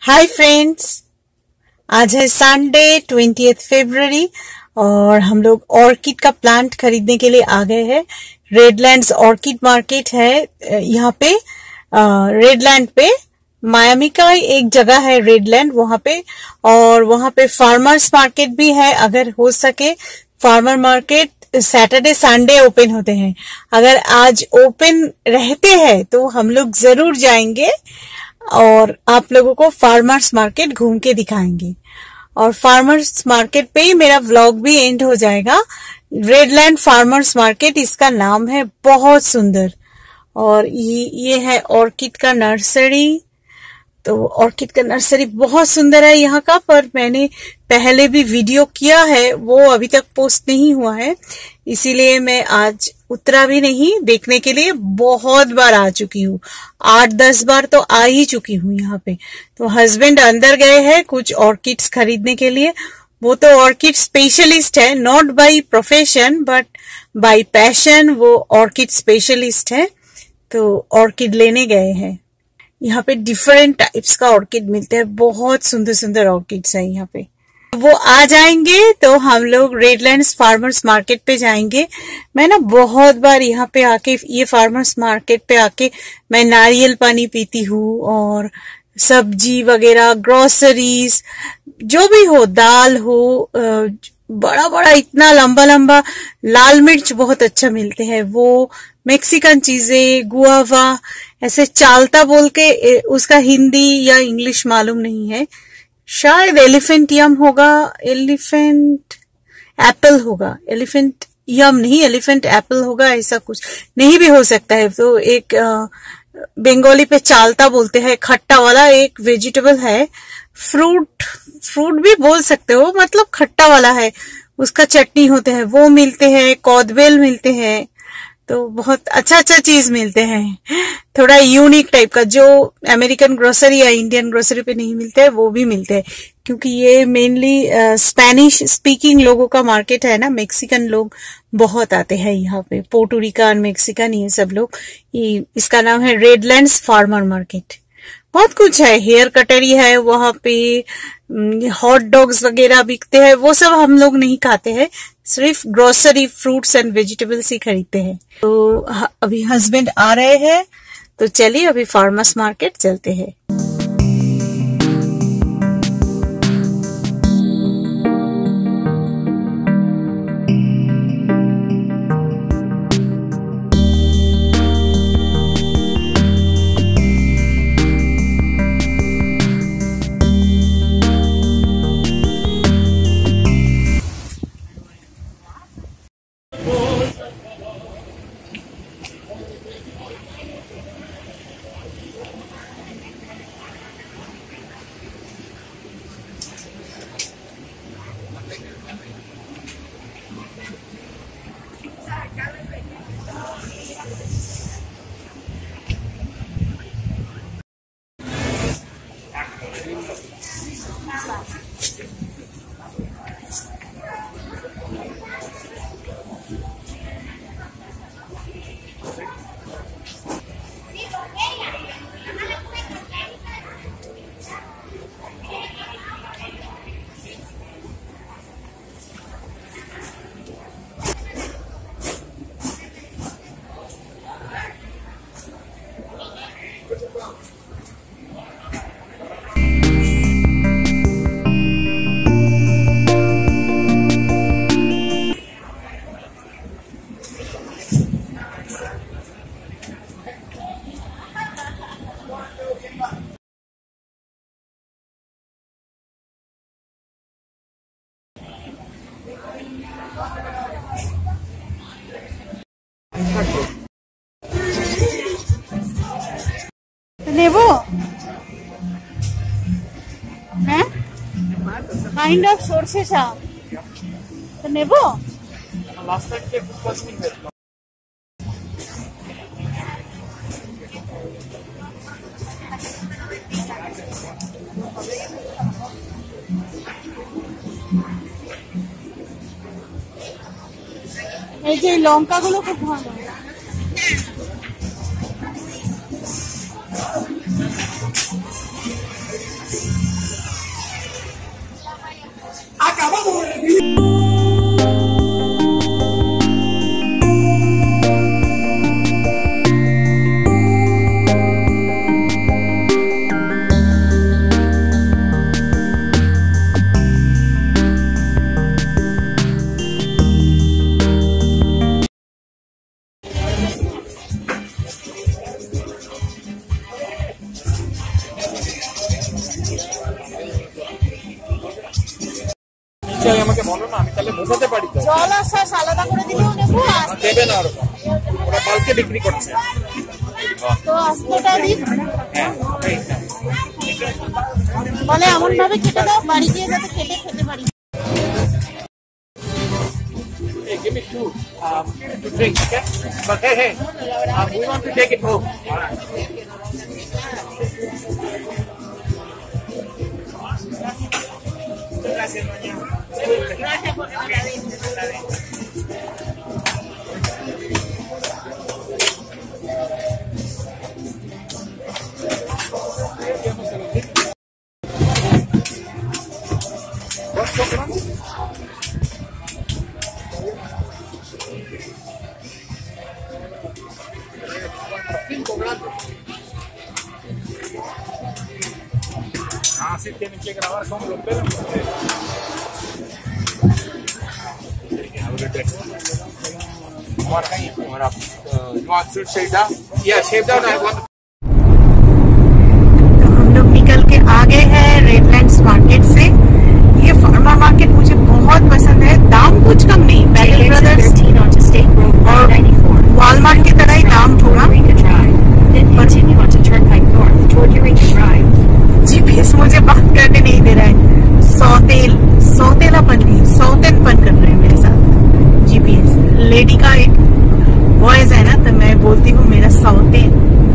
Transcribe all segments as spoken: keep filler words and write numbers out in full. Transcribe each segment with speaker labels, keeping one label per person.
Speaker 1: Hi friends, आज है Sunday twentieth फरवरी और हम लोग ऑर्किड का प्लांट खरीदने के लिए आ गए हैं। रेडलैंड्स ऑर्किड मार्केट है यहाँ पे। रेडलैंड पे मायामी का एक जगह है रेडलैंड, वहां पे, और वहां पे फार्मर्स मार्केट भी है। अगर हो सके farmer market Saturday Sunday open होते हैं। अगर आज ओपन रहते हैं तो हम लोग जरूर जाएंगे और आप लोगों को फार्मर्स मार्केट घूम के दिखाएंगे। और फार्मर्स मार्केट पे ही मेरा व्लॉग भी एंड हो जाएगा। रेडलैंड फार्मर्स मार्केट इसका नाम है, बहुत सुंदर। और ये ये है ऑर्किड का नर्सरी। तो ऑर्किड का नर्सरी बहुत सुंदर है यहाँ का, पर मैंने पहले भी वीडियो किया है, वो अभी तक पोस्ट नहीं हुआ है, इसीलिए मैं आज उतरा भी नहीं देखने के लिए। बहुत बार आ चुकी हूँ, आठ दस बार तो आ ही चुकी हूँ यहाँ पे। तो हस्बैंड अंदर गए हैं कुछ ऑर्किड्स खरीदने के लिए। वो तो ऑर्किड स्पेशलिस्ट है, not by profession but by passion, वो ऑर्किड स्पेशलिस्ट है। तो ऑर्किड लेने गए हैं। यहाँ पे डिफरेंट टाइप्स का ऑर्किड मिलते हैं, बहुत सुंदर सुंदर ऑर्किड्स है यहाँ पे। वो आ जाएंगे तो हम लोग रेडलैंड्स फार्मर्स मार्केट पे जाएंगे। मैं ना बहुत बार यहाँ पे आके, ये फार्मर्स मार्केट पे आके मैं नारियल पानी पीती हूँ, और सब्जी वगैरह, ग्रोसरीज, जो भी हो, दाल हो, बड़ा बड़ा इतना लंबा लंबा लाल मिर्च बहुत अच्छा मिलते हैं। वो मेक्सिकन चीजें, गुआवा, ऐसे चालता बोल के, उसका हिंदी या इंग्लिश मालूम नहीं है, शायद एलिफेंट यम होगा, एलिफेंट एप्पल होगा, एलिफेंट यम नहीं, एलिफेंट एप्पल होगा, ऐसा कुछ नहीं भी हो सकता है। तो एक बंगाली पे चालता बोलते हैं, खट्टा वाला एक वेजिटेबल है, फ्रूट फ्रूट भी बोल सकते हो, मतलब खट्टा वाला है, उसका चटनी होते हैं, वो मिलते हैं। कौदबेल मिलते हैं। तो बहुत अच्छा अच्छा चीज मिलते हैं, थोड़ा यूनिक टाइप का, जो अमेरिकन ग्रोसरी या इंडियन ग्रोसरी पे नहीं मिलते हैं, वो भी मिलते हैं। क्योंकि ये मेनली स्पेनिश स्पीकिंग लोगों का मार्केट है ना, मेक्सिकन लोग बहुत आते हैं यहाँ पे, पोर्टोरिकन, मेक्सिकन, ये सब लोग। ये इसका नाम है रेडलैंड्स फार्मर मार्केट। बहुत कुछ है, हेयर कटरी है वहां पे, हॉट डॉग्स वगैरह बिकते हैं, वो सब हम लोग नहीं खाते हैं, सिर्फ ग्रोसरी, फ्रूट्स एंड वेजिटेबल्स ही खरीदते हैं। तो अभी हस्बैंड आ रहे हैं, तो चलिए अभी फार्मर्स मार्केट चलते हैं। নেবো হ্যাঁ, কাইন্ড অফ সরষে শাক তো নেবো। এই যে লঙ্কাগুলো খুব ভালো।
Speaker 2: আমাকে বলো না, আমি তাহলে বোঝাতে পারি তো।
Speaker 1: জল আর সস আলাদা করে দিলেও নেবো,
Speaker 2: দেবে না ওরকম, ওরা বালকে বিক্রি করছে।
Speaker 1: তো আস্তেটা দিন,
Speaker 2: হ্যাঁ
Speaker 1: বলে এমন ভাবে কেটে দাও বাড়ি গিয়ে যাতে কেটে খেতে পারি।
Speaker 2: Hey, give me two um, to drink, okay? But hey, hey, um, we want to take it home. Gracias, doña. Gracias por la Ah, sí, tienen que grabar cómo lo pegan. What kind? What up? Uh, you want to shave down? Yeah, shave down. I want.
Speaker 1: तो हम लोग निकल के आ गए हैं Redlands market से। ये pharma market मुझे बहुत पसंद है, दाम कुछ कम नहीं, पैटल ब्रदर्स और वॉलमार्ट की तरह ही दाम होगा। जीपीएस मुझे बात करने नहीं दे रहा है, सौतेल सौतेलापन नहीं सौतेनपन कर रहे हैं मेरे साथ जीपीएस। लेडी का एक वॉइस है ना, तो मैं बोलती हूँ मेरा सौतेन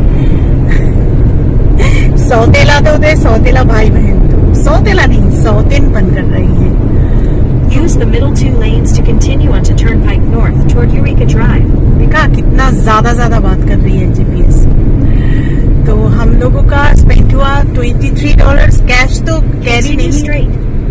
Speaker 1: सौतेला तो दे, सौतेला भाई बहन तो सौतेला नहीं सौतेनपन कर रही है।
Speaker 3: Use the middle two lanes to continue onto Turnpike North toward Eureka Drive.
Speaker 1: देखा कितना ज्यादा ज्यादा बात कर रही है जीपीएस। तो हम लोगों का स्पेंड हुआ ट्वेंटी थ्री डॉलर, कैश तो कैरी नहीं स्ट्रेट।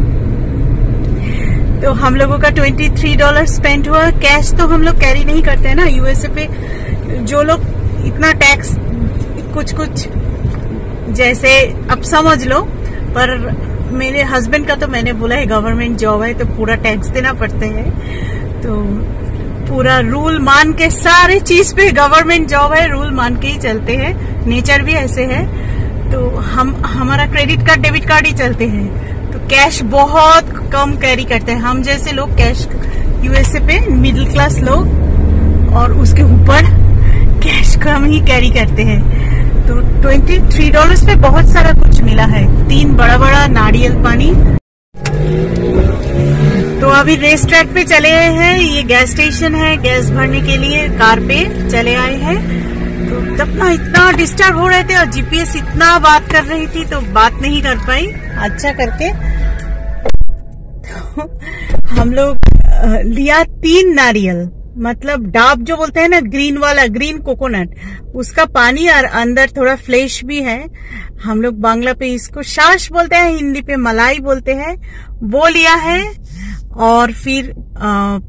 Speaker 1: तो हम लोगों का ट्वेंटी थ्री डॉलर स्पेंड हुआ, कैश तो हम लोग कैरी नहीं करते हैं ना यूएसए पे। जो लोग इतना टैक्स कुछ कुछ जैसे अब समझ लो, पर मेरे हस्बैंड का तो मैंने बोला है गवर्नमेंट जॉब है तो पूरा टैक्स देना पड़ता है, तो पूरा रूल मान के, सारे चीज पे गवर्नमेंट जॉब है रूल मान के ही चलते हैं, नेचर भी ऐसे है। तो हम हमारा क्रेडिट कार्ड डेबिट कार्ड ही चलते हैं, तो कैश बहुत कम कैरी करते हैं हम जैसे लोग। कैश यूएसए पे मिडिल क्लास लोग और उसके ऊपर कैश कम ही कैरी करते हैं। तो ट्वेंटी थ्री डॉलर पे बहुत सारा कुछ मिला है, तीन बड़ा बड़ा नारियल पानी। तो अभी रेस ट्रैक पे चले आए हैं, ये गैस स्टेशन है, गैस भरने के लिए कार पे चले आए हैं। तो तब ना इतना डिस्टर्ब हो रहे थे और जीपीएस इतना बात कर रही थी तो बात नहीं कर पाई अच्छा करके। तो हम लोग लिया तीन नारियल, मतलब डाब जो बोलते हैं ना ग्रीन वाला, ग्रीन कोकोनट, उसका पानी और अंदर थोड़ा फ्लेश भी है। हम लोग बांग्ला पे इसको शाश बोलते हैं, हिंदी पे मलाई बोलते हैं, वो लिया है। और फिर आ,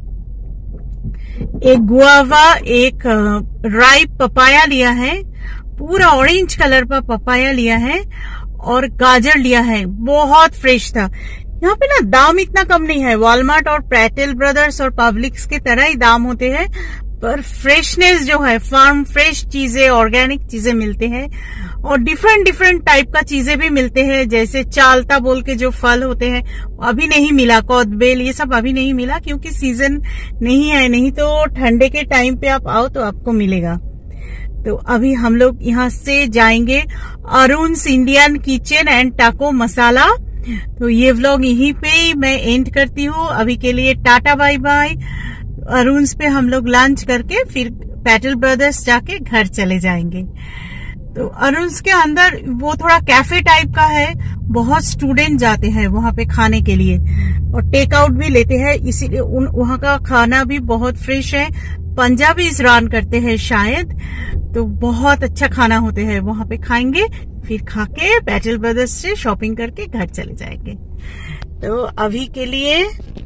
Speaker 1: एक गुआवा, एक राइप पपाया लिया है, पूरा ऑरेंज कलर का पपाया लिया है, और गाजर लिया है, बहुत फ्रेश था। यहाँ पे ना दाम इतना कम नहीं है, वॉलमार्ट और पैटल ब्रदर्स और पब्लिक्स की तरह ही दाम होते हैं, पर फ्रेशनेस जो है, फार्म फ्रेश चीजें, ऑर्गेनिक चीजें मिलते हैं, और डिफरेंट डिफरेंट टाइप का चीजें भी मिलते हैं। जैसे चालता बोल के जो फल होते हैं अभी नहीं मिला, कौदबेल ये सब अभी नहीं मिला क्योंकि सीजन नहीं है, नहीं तो ठंडे के टाइम पे आप आओ तो आपको मिलेगा। तो अभी हम लोग यहाँ से जाएंगे अरुण्स इंडियन किचन एंड टाको मसाला। तो ये व्लॉग यहीं पे मैं एंड करती हूँ, अभी के लिए टाटा बाय बाय। अरुण्स पे हम लोग लंच करके फिर पैटल ब्रदर्स जाके घर चले जाएंगे। तो अरुण्स के अंदर वो थोड़ा कैफे टाइप का है, बहुत स्टूडेंट जाते हैं वहां पे खाने के लिए और टेक आउट भी लेते हैं, इसीलिए उन वहां का खाना भी बहुत फ्रेश है। पंजाबी रन करते हैं शायद, तो बहुत अच्छा खाना होते हैं वहां पे, खाएंगे फिर खा के बैटल ब्रदर्स से शॉपिंग करके घर चले जाएंगे। तो अभी के लिए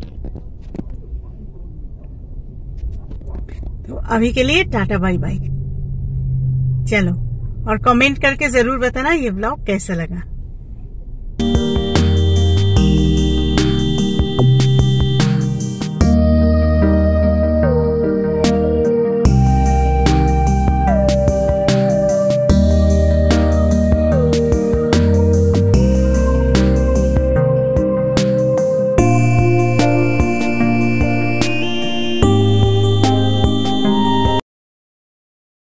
Speaker 1: तो अभी के लिए टाटा बाय बाय। चलो, और कमेंट करके जरूर बताना ये ब्लॉग कैसा लगा।